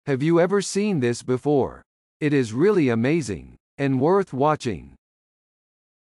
Have you ever seen this before? It is really amazing and worth watching.